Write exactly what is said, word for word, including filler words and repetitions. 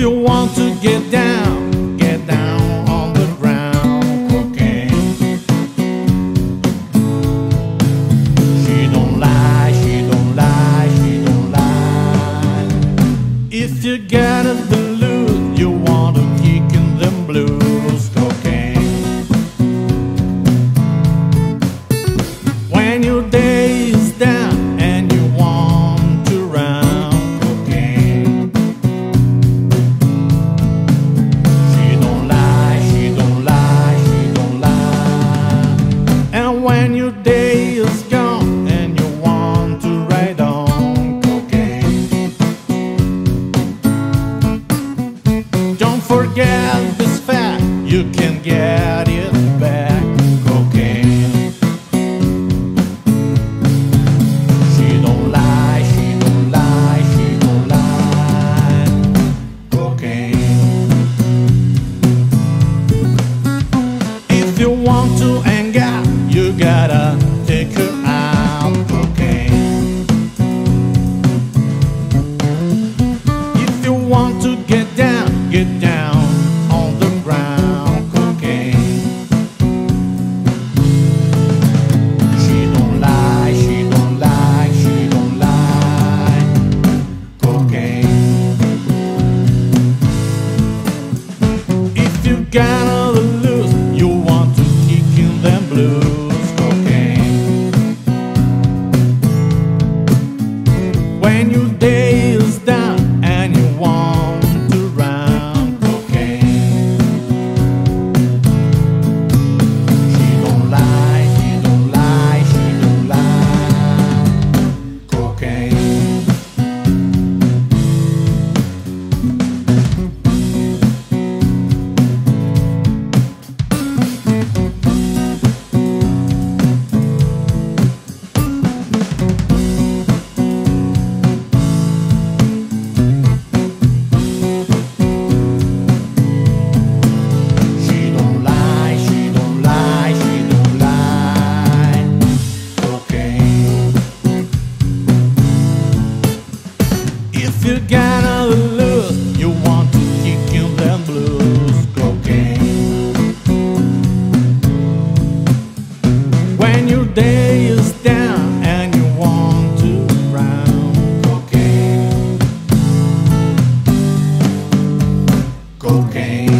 you want to get down, get down on the ground. Cocaine. She don't lie, she don't lie, she don't lie. If you got it the blues, you want to kick in them blues. Cocaine. When your day is down and you want to run. Cocaine. She don't lie, she don't lie, she don't lie. And when your day is gone and you want to ride on. Cocaine. Don't forget this fact, you can get it back. Cocaine. She don't lie, she don't lie, she don't lie. Cocaine. If you want to hang out, you gotta take her out. Cocaine. If you want to get down, get down on the ground. Cocaine. She don't lie, she don't lie, she don't lie. Cocaine. If you gotta lose, you want to kick in them blues. Cocaine. When your day is done and you want to run. Cocaine. She don't lie, she don't lie, she don't lie. Cocaine. She don't lie, she don't lie, she don't lie. Cocaine. If you gotta lose, you want to kick in them blues. Cocaine. When your day is down and you want to round. Cocaine. Cocaine.